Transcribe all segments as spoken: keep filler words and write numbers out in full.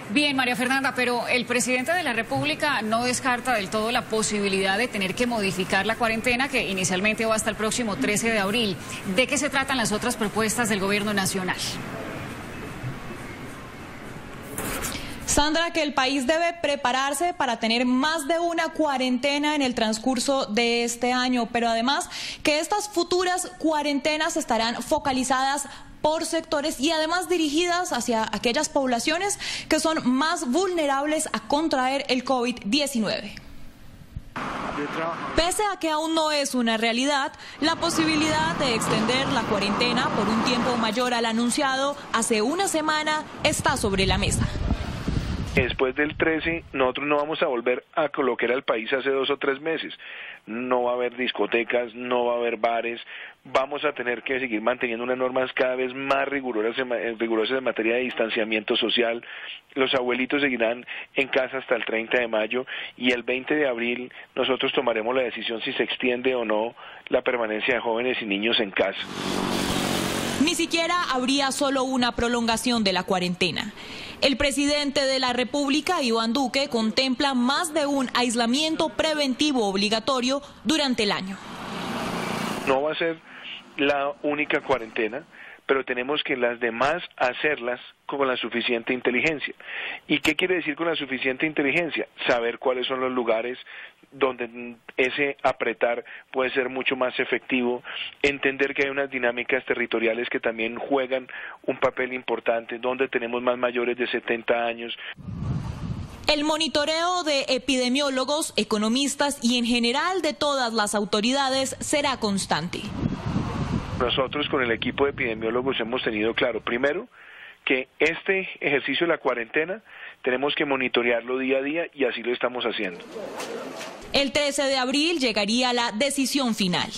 Bien, María Fernanda, pero el presidente de la República no descarta del todo la posibilidad de tener que modificar la cuarentena que inicialmente va hasta el próximo trece de abril. ¿De qué se tratan las otras propuestas del gobierno nacional? Sandra, que el país debe prepararse para tener más de una cuarentena en el transcurso de este año, pero además que estas futuras cuarentenas estarán focalizadas por sectores y además dirigidas hacia aquellas poblaciones que son más vulnerables a contraer el COVID diecinueve. Pese a que aún no es una realidad, la posibilidad de extender la cuarentena por un tiempo mayor al anunciado hace una semana está sobre la mesa. Después del trece, nosotros no vamos a volver a lo que era el país hace dos o tres meses. No va a haber discotecas, no va a haber bares. Vamos a tener que seguir manteniendo unas normas cada vez más rigurosas, rigurosas en materia de distanciamiento social. Los abuelitos seguirán en casa hasta el treinta de mayo y el veinte de abril nosotros tomaremos la decisión si se extiende o no la permanencia de jóvenes y niños en casa. Ni siquiera habría solo una prolongación de la cuarentena. El presidente de la República, Iván Duque, contempla más de un aislamiento preventivo obligatorio durante el año. No va a ser la única cuarentena, pero tenemos que las demás hacerlas con la suficiente inteligencia. ¿Y qué quiere decir con la suficiente inteligencia? Saber cuáles son los lugares donde ese apretar puede ser mucho más efectivo, entender que hay unas dinámicas territoriales que también juegan un papel importante, donde tenemos más mayores de setenta años. El monitoreo de epidemiólogos, economistas y en general de todas las autoridades será constante. Nosotros con el equipo de epidemiólogos hemos tenido claro, primero, que este ejercicio de la cuarentena tenemos que monitorearlo día a día y así lo estamos haciendo. El trece de abril llegaría la decisión final.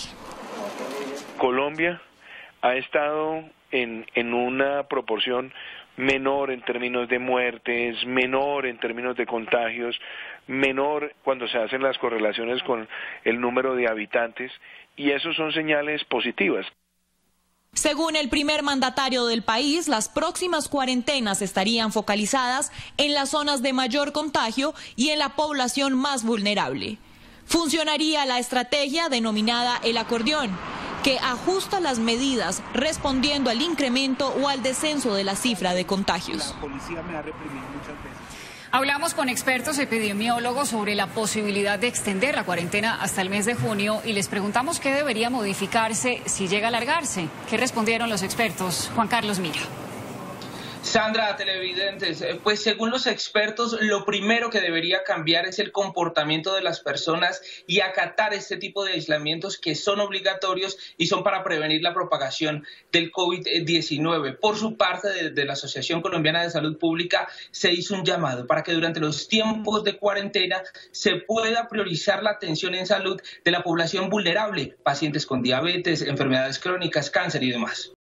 Colombia ha estado en, en una proporción menor en términos de muertes, menor en términos de contagios, menor cuando se hacen las correlaciones con el número de habitantes, y eso son señales positivas. Según el primer mandatario del país, las próximas cuarentenas estarían focalizadas en las zonas de mayor contagio y en la población más vulnerable. Funcionaría la estrategia denominada el acordeón, que ajusta las medidas respondiendo al incremento o al descenso de la cifra de contagios. Hablamos con expertos epidemiólogos sobre la posibilidad de extender la cuarentena hasta el mes de junio y les preguntamos qué debería modificarse si llega a alargarse. ¿Qué respondieron los expertos? Juan Carlos Mira. Sandra, televidentes, pues según los expertos, lo primero que debería cambiar es el comportamiento de las personas y acatar este tipo de aislamientos que son obligatorios y son para prevenir la propagación del COVID diecinueve. Por su parte, desde la Asociación Colombiana de Salud Pública se hizo un llamado para que durante los tiempos de cuarentena se pueda priorizar la atención en salud de la población vulnerable, pacientes con diabetes, enfermedades crónicas, cáncer y demás.